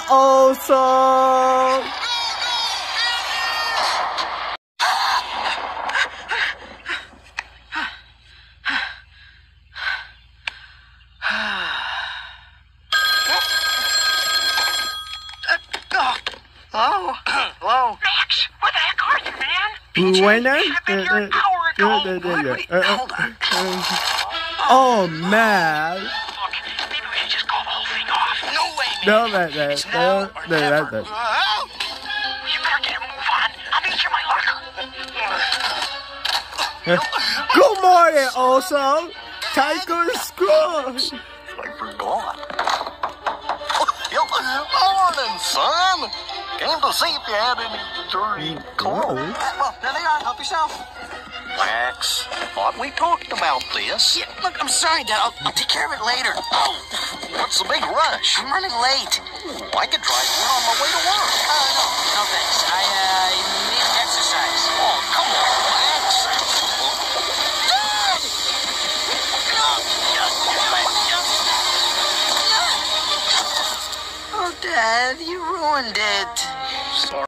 awesome! Hello? Hello? Max, where the heck are you, man? Winner? I've been here an hour ago. Hold on. Oh, man. Look, maybe we should just call the whole thing off. No way, man. No, It's now or never. that. You better get a move on. I'll meet you in my locker. Good morning, awesome! Time to go to school! I forgot. Morning, son. Came to see if you had any dirty clothes. Well, there they are. Help yourself. Max, thought we talked about this. Yeah, look, I'm sorry, Dad. I'll take care of it later. Oh, what's the big rush? I'm running late. I could drive you on my way to work. No thanks. I need exercise. Oh, come on, Max. Oh, Dad, you ruined it. Sorry.